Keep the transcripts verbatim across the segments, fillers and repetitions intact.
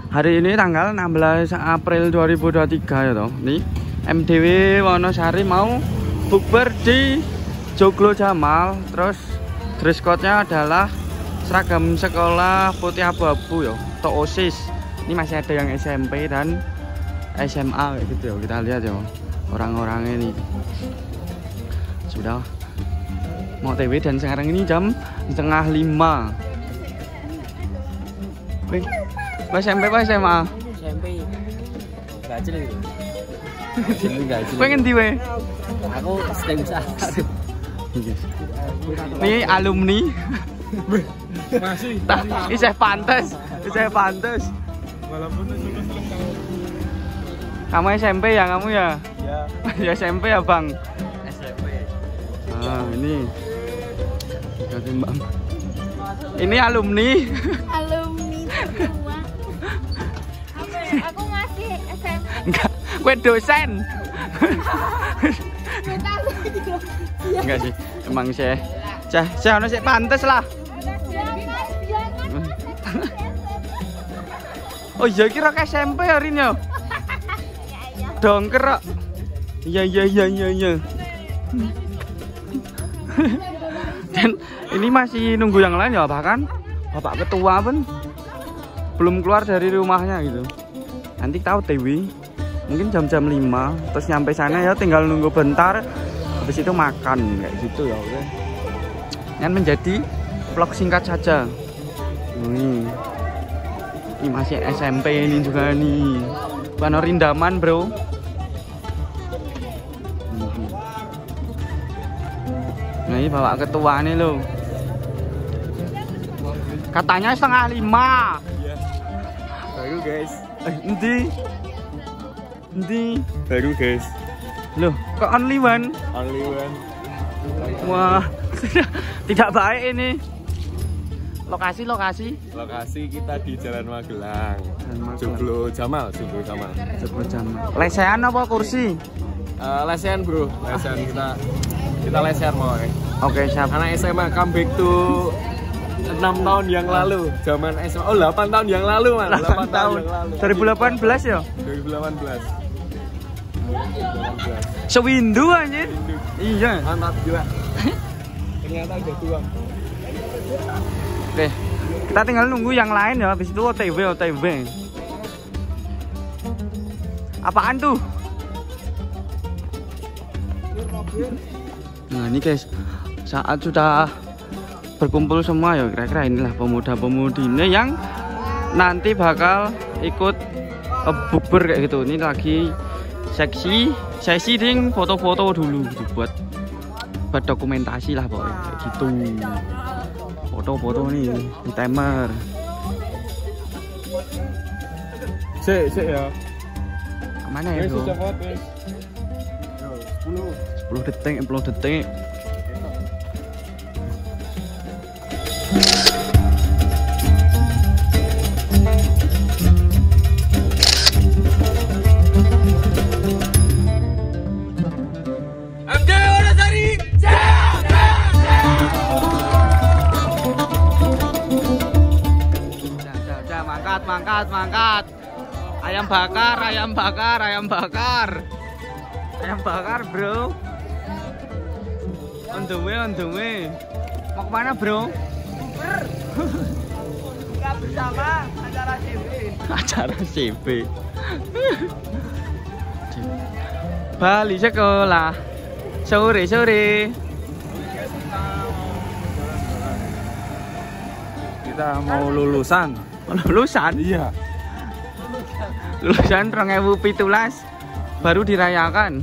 Hari ini tanggal enam belas April dua ribu dua puluh tiga ya toh. Nih M D W Wonosari mau bukber di Joglo Jamal. Terus dress code-nya adalah seragam sekolah putih abu-abu ya, atau OSIS. Ini masih ada yang S M P dan S M A kayak gitu ya. Kita lihat ya orang-orangnya ini. Sudah mau T W dan sekarang ini jam setengah lima. Wih, S M P apa S M A? S M P. Gak jelas itu. Pengen di we? Aku sedang usaha. Ini alumni. Masih. Iseh pantes, iseh pantes. Walaupun Kamu S M P ya kamu ya? Ya. Ya S M P ya bang? S M P. Ah ini. Ini alumni. Alumni semua. Aku ngasih S M P. Enggak, gue dosen. Enggak sih, emang sih. Cah, cah ono sik pantes lah. Oh iya kira ke S M P hari ini ya. Dongker kok. Iya iya iya iya iya. Dan ini masih nunggu yang lain ya, bahkan Bapak Ketua pun belum keluar dari rumahnya gitu. Nanti tahu T W mungkin jam-jam lima, terus nyampe sana ya tinggal nunggu bentar, habis itu makan kayak gitu ya. Oke. Yang menjadi vlog singkat saja. Ini, ini masih S M P ini juga nih. Bukan rindaman bro. Nah ini Bapak Ketua nih loh. Katanya setengah lima. Iya. Baru guys. Eh, nanti, nanti. Baru guys. Loh, kok only one? Only one. Wah, tidak baik ini. Lokasi, lokasi. Lokasi kita di Jalan Magelang. Magelang. Joglo Jamal, Joglo Jamal. Joglo Jamal. Lesehan apa kursi? Uh, lesehan bro, lesehan kita kita lesehan mau. Eh. Oke, siap. Anak S M A comeback to enam tahun yang lalu, zaman S M A. Oh, delapan tahun yang lalu, Man. delapan tahun yang lalu. dua ribu delapan belas ya? dua ribu delapan belas. Sewindu anjir. Iya. Mantap gila. Ternyata udah tua. Oke. Kita tinggal nunggu yang lain ya, habis itu O T W O T W. Apaan tuh? Nah, ini guys, saat sudah berkumpul semua ya, kira-kira inilah pemuda-pemudi ini yang nanti bakal ikut uh, bukber kayak gitu. Ini lagi seksi sesi ding foto-foto dulu gitu, buat buat dokumentasi lah pokoknya kayak gitu. Foto-foto nih di timer. Sik, sik ya. Kemana ya bro? sepuluh sepuluh detik, sepuluh detik. Mangkat, mangkat, mangkat. Ayam bakar, ayam bakar, ayam bakar. Ayam bakar, bro. On the way, on the way. Mau kemana, bro? Buka bersama acara C B. Acara C B. Bali sekolah. Sore, sore. Kita mau lulusan. Lulusan? Iya. Lulusan dua ribu tujuh belas baru dirayakan.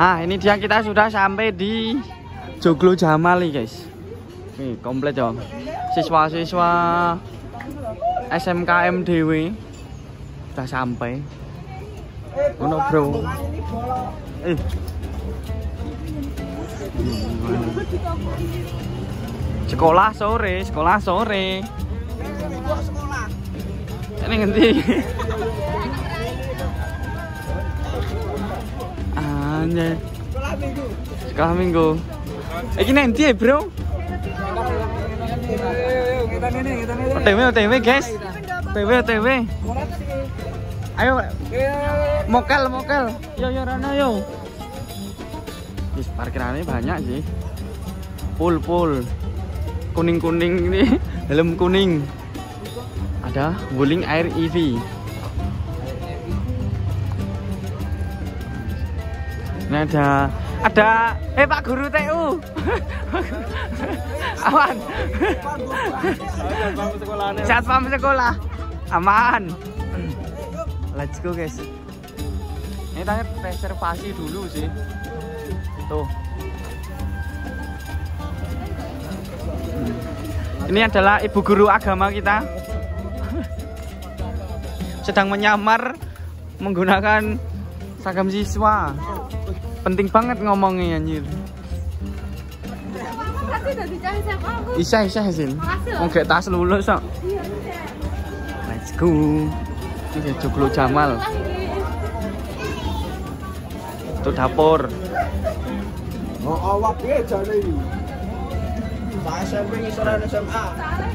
Ah, ini dia kita sudah sampai di Joglo Jamal nih guys. Nih komplit ya. Siswa-siswa S M K M D W sudah sampai. Ono bro. Eh. Sekolah sore, sekolah sore. Ini ngendi? Anjay. Sekolah minggu. Sekolah minggu. Iki nanti ya, Bro. O T W, O T W, guys. O T W, O T W. Ayo. Mokel, mokel. Yo yo Rana yo. Di parkirannya banyak sih. Pul, pul. Kuning-kuning ini, helm kuning. Ada Wuling Air E V. Ini ada ada eh Pak Guru T U. Aman. Satpam sekolah. Aman. Let's go guys. Ini tanya reservasi dulu sih. Tuh. Ini adalah ibu guru agama kita. Sedang menyamar menggunakan seragam siswa. Penting banget ngomongnya anjir. Isa isa Hasin. Mau gak tas lulus sok. Let's go. Ini Joglo Jamal. Itu dapur. Oh awak ya jane iki. Saya S M P ngisoran S M A.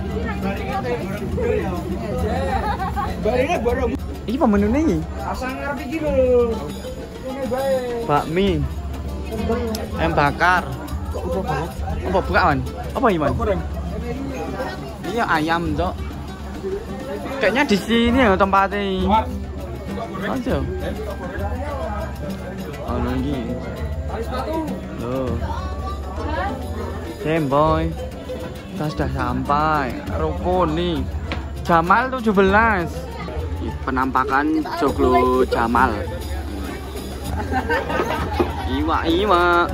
Barine borong. Iki apa menune iki? Asal ngarep iki lho. Ngene bae. Bakmi. Ayam bakar. Apa buka man? Apa ini man? Iya ayam Cok. Kayaknya di sini ya tempatnya. Aja. Oh lagi. Loh. Boy, kita sudah sampai rukun nih Jamal tujuh belas. Penampakan Joglo Jamal. Iwa iwa.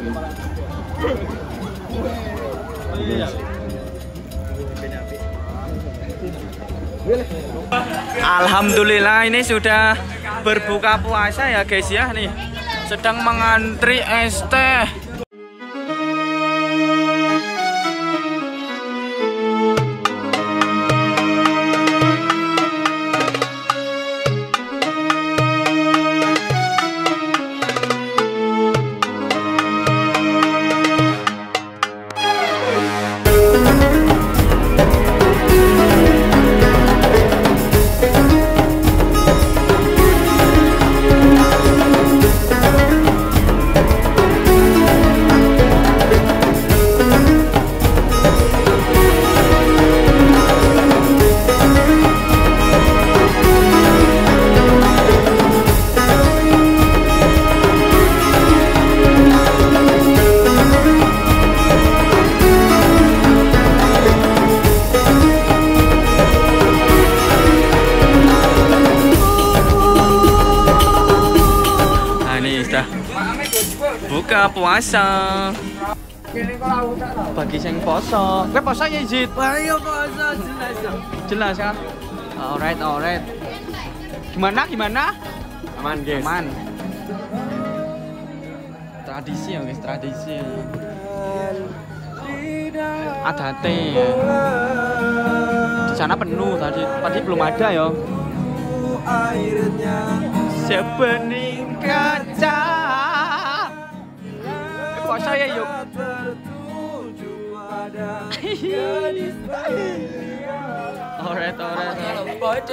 Alhamdulillah ini sudah berbuka puasa ya guys ya nih. Sedang mengantri es teh. Buka puasa bagi sing poso. Kowe poso ya Izit? Ayo poso jelas. Jelas kan? Alright, alright. Gimana gimana? Aman guys. Aman. Tradisi ya guys, tradisi. Ada teh. Di sana penuh tadi. Tadi belum ada ya. Airnya sebening kaca. Puasa ya yuk. Alright, alright.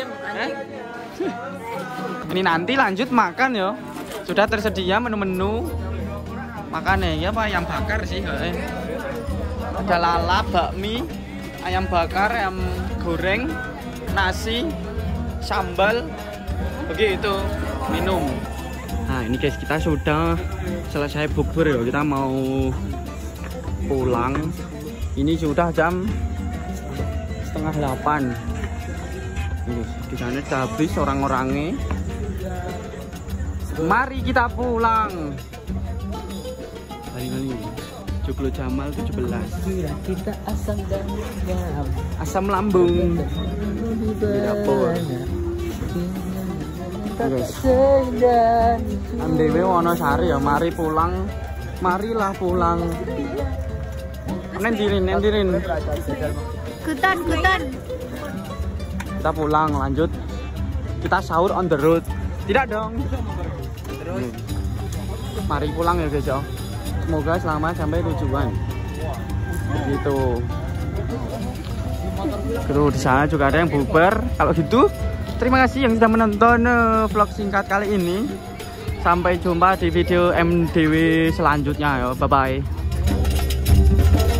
Ini nanti lanjut makan ya. Sudah tersedia menu-menu makannya ya Pak, ayam bakar sih. Ada lalap, bakmi, ayam bakar, ayam goreng, nasi, sambal, begitu minum. Nah ini guys, kita sudah selesai bukber ya, kita mau pulang. Ini sudah jam setengah delapan. Di sana sudah habis orang-orangnya. Mari kita pulang. Bali-Bali. Joglo Jamal tujuh belas. Kita asam dan garam. Asam lambung. Di dapur. Guys. Andewe Wonosari ya, mari pulang. Marilah pulang. Nendirin, nendirin. Kutan, kutan. Kita pulang, lanjut. Kita sahur on the road. Tidak dong. Terus. Mari pulang ya guys ya. Semoga selamat sampai tujuan. Gitu. Terus di sana juga ada yang bubar. Kalau gitu, terima kasih yang sudah menonton uh, vlog singkat kali ini. Sampai jumpa di video M D W selanjutnya ya. Bye bye.